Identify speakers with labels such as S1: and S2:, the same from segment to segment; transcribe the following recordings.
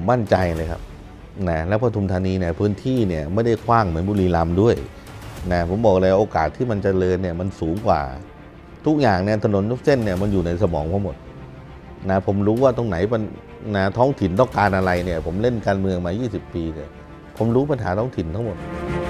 S1: มั่นใจเลยครับนะแล้วปทุมธานีเนี่ยพื้นที่เนี่ยไม่ได้กว้างเหมือนบุรีรัมย์ด้วยนะผมบอกเลยโอกาสที่มันจเจริญเนี่ยมันสูงกว่าทุกอย่างเนี่ยถนนทุกเส้นเนี่ยมันอยู่ในสมองผมหมดนะผมรู้ว่าตรงไหนมันนะท้องถิ่นต้องการอะไรเนี่ยผมเล่นการเมืองมา20 ปีเนี่ยผมรู้ปัญหาท้องถิ่นทั้งหมด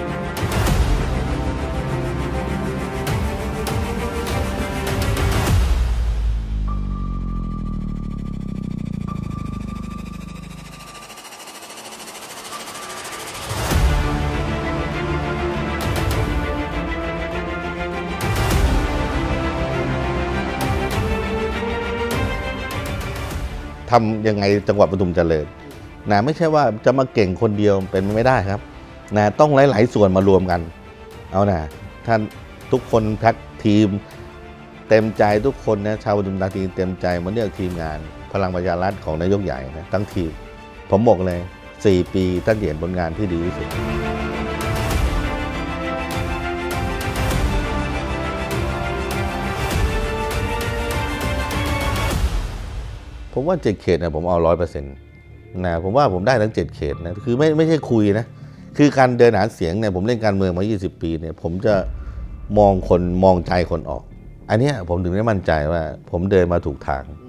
S1: ทำยังไงจังหวัดปทุมเจริญนะไม่ใช่ว่าจะมาเก่งคนเดียวเป็นไม่ได้ครับนะต้องหลายๆส่วนมารวมกันเอานะท่านทุกคนแพ็คทีมเต็มใจทุกคนนะชาวปทุมธานีเต็มใจมาเลือกทีมงานพลังประชารัฐของนายกใหญ่นะทั้งทีมผมบอกเลย4 ปีท่านเห็นผลงานที่ดีที่สุดผมว่า7 เขตนะผมเอา100%นะผมว่าผมได้ทั้ง7 เขตนะคือไม่ใช่คุยนะคือการเดินหาเสียงเนี่ยผมเล่นการเมืองมา20 ปีเนี่ยผมจะมองคนมองใจคนออกอันนี้ผมถึงได้มั่นใจว่าผมเดินมาถูกทาง